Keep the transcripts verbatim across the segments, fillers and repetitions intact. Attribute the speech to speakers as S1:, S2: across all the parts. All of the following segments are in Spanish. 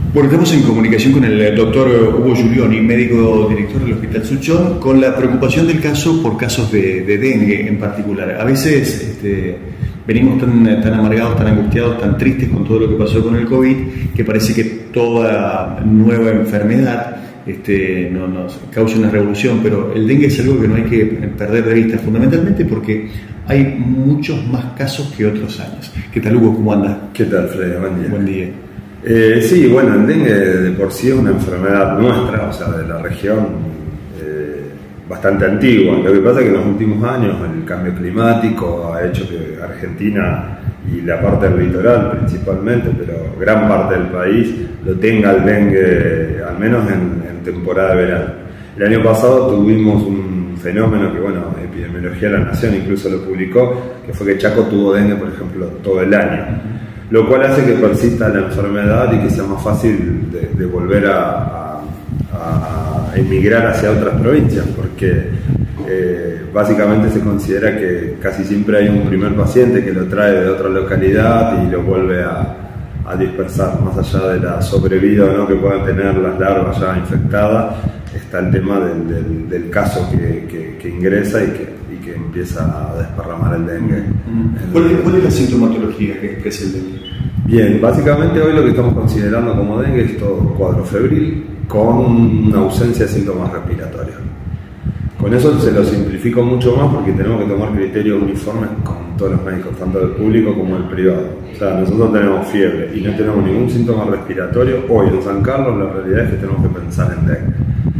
S1: Bueno, estamos en comunicación con el doctor Hugo Giulioni, médico director del Hospital Suchón, con la preocupación del caso por casos de, de dengue en particular. A veces este, venimos tan, tan amargados, tan angustiados, tan tristes con todo lo que pasó con el COVID, que parece que toda nueva enfermedad este, no, nos causa una revolución, pero el dengue es algo que no hay que perder de vista, fundamentalmente porque hay muchos más casos que otros años. ¿Qué tal, Hugo? ¿Cómo andas?
S2: ¿Qué tal, Freddy? Buen día.
S1: Buen día.
S2: Eh, sí, bueno, el dengue de por sí es una enfermedad nuestra, o sea, de la región, eh, bastante antigua. Lo que pasa es que en los últimos años el cambio climático ha hecho que Argentina y la parte del litoral principalmente, pero gran parte del país, lo tenga el dengue, al menos en, en temporada de verano. El año pasado tuvimos un fenómeno que, bueno, Epidemiología de la Nación incluso lo publicó, que fue que Chaco tuvo dengue, por ejemplo, todo el año. Lo cual hace que persista la enfermedad y que sea más fácil de, de volver a, a, a emigrar hacia otras provincias, porque eh, básicamente se considera que casi siempre hay un primer paciente que lo trae de otra localidad y lo vuelve a, a dispersar. Más allá de la sobrevida o no que puedan tener las larvas ya infectadas, está el tema del, del, del caso que, que, que ingresa y que que empieza a desparramar el dengue.
S1: ¿Cuál es, cuál es la sintomatología que, que es el dengue?
S2: Bien, básicamente hoy lo que estamos considerando como dengue es todo cuadro febril con una ausencia de síntomas respiratorios. Con eso se lo simplifico mucho más porque tenemos que tomar criterios uniformes con todos los médicos, tanto del público como del privado. O sea, nosotros tenemos fiebre y no tenemos ningún síntoma respiratorio. Hoy en San Carlos la realidad es que tenemos que pensar en dengue.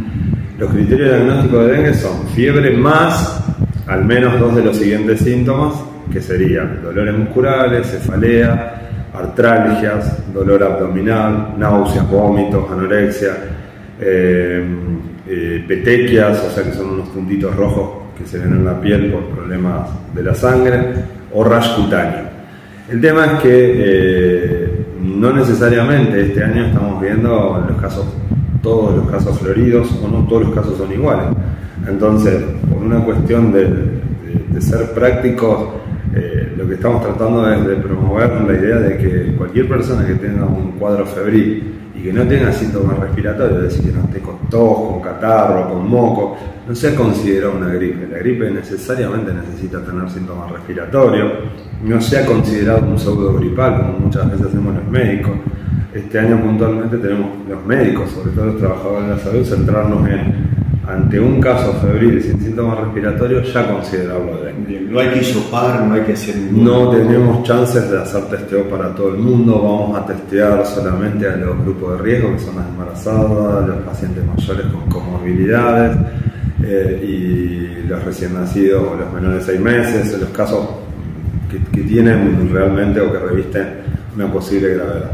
S2: Los criterios diagnósticos de dengue son fiebre más al menos dos de los siguientes síntomas, que serían dolores musculares, cefalea, artralgias, dolor abdominal, náuseas, vómitos, anorexia, eh, eh, petequias, o sea que son unos puntitos rojos que se ven en la piel por problemas de la sangre, o rash cutáneo. El tema es que eh, no necesariamente este año estamos viendo los casos, todos los casos floridos, o no todos los casos son iguales. Entonces, por una cuestión de, de, de ser prácticos, eh, lo que estamos tratando es de promover la idea de que cualquier persona que tenga un cuadro febril y que no tenga síntomas respiratorios, es decir, que no esté con tos, con catarro, con moco, no sea considerado una gripe. La gripe necesariamente necesita tener síntomas respiratorios, no sea considerado un pseudo gripal, como muchas veces hacemos los médicos. Este año puntualmente tenemos los médicos, sobre todo los trabajadores de la salud, centrarnos en ante un caso febril sin síntomas respiratorios, ya considerarlo dengue.
S1: No hay que hisopar, no hay que hacer ningún...
S2: No tenemos chances de hacer testeo para todo el mundo, vamos a testear solamente a los grupos de riesgo, que son las embarazadas, los pacientes mayores con comorbilidades eh, y los recién nacidos o los menores de seis meses, los casos que, que tienen realmente o que revisten una posible gravedad.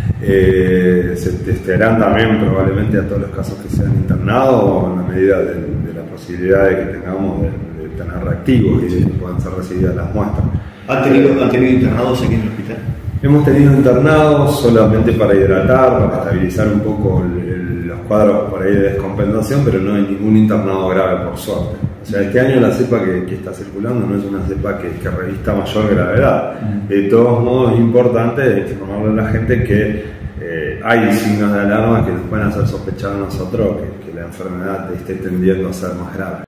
S2: Eh, se testearán también probablemente a todos los casos que sean internados en la medida de, de la posibilidad de que tengamos de, de tener reactivos y de que puedan ser recibidas las muestras.
S1: ¿Han tenido, ¿Han tenido internados aquí en el hospital?
S2: Hemos tenido internados solamente para hidratar, para estabilizar un poco el, el, los cuadros por ahí de descompensación, pero no hay ningún internado grave por suerte. O sea, este año la cepa que, que está circulando no es una cepa que, que revista mayor gravedad. De todos modos es importante informarle a la gente que eh, hay signos de alarma que nos pueden hacer sospechar a nosotros que, que la enfermedad esté tendiendo a ser más grave.